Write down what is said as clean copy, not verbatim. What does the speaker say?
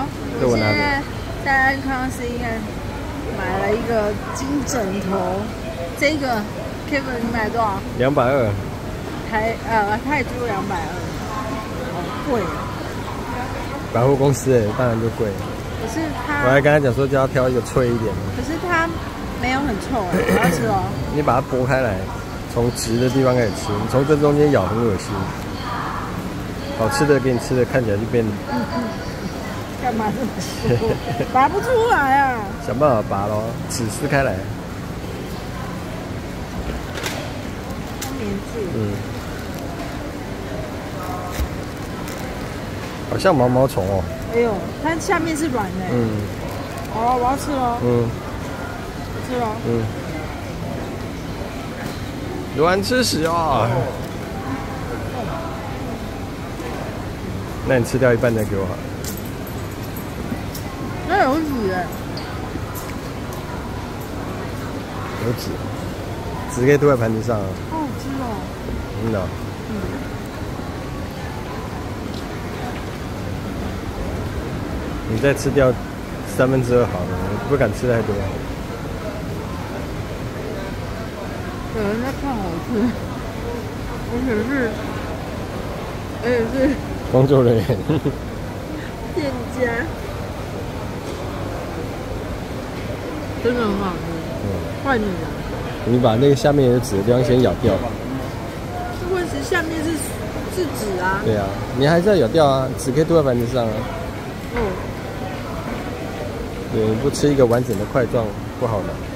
好， 这我拿着。 现在在安康C院买了一个金枕头，这个 Kevin 你买多少 220。 泰铢220，好贵啊！ 百货公司当然就贵。 可是它， 我还跟他讲说，就要挑一个脆一点的。 可是它没有很臭我要吃哦。 你把它剥开来，从直的地方开始吃，你从这中间咬很恶心。好吃的给你吃的看起来就变。 干嘛这么说？拔不出来啊！ 想办法拔咯，纸撕开来。 棉质。 好像毛毛虫哦。 哎呦，它下面是软的。好，我要吃了。吃了。 软吃屎啊！那你吃掉一半再给我好了。 那有纸哎。 有纸，纸可以丢在盘子上啊。 好好吃哦。 真的。你再吃掉2/3好了，我不敢吃太多。 有人在看我吃，而且是工作人员。 店家，真的很好吃。换你了。 你把那个下面有纸的地方先咬掉。 这问题下面是纸啊。 对啊，你还是要咬掉啊，纸可以丢在盘子上啊。对，不吃一个完整的块状不好拿。